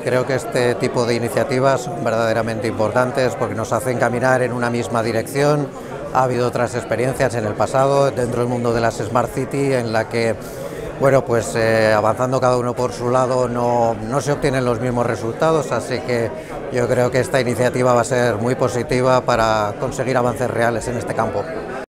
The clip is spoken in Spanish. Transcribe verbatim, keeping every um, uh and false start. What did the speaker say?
Creo que este tipo de iniciativas son verdaderamente importantes porque nos hacen caminar en una misma dirección. Ha habido otras experiencias en el pasado dentro del mundo de las Smart City en la que, bueno, pues eh, avanzando cada uno por su lado no, no se obtienen los mismos resultados, así que yo creo que esta iniciativa va a ser muy positiva para conseguir avances reales en este campo.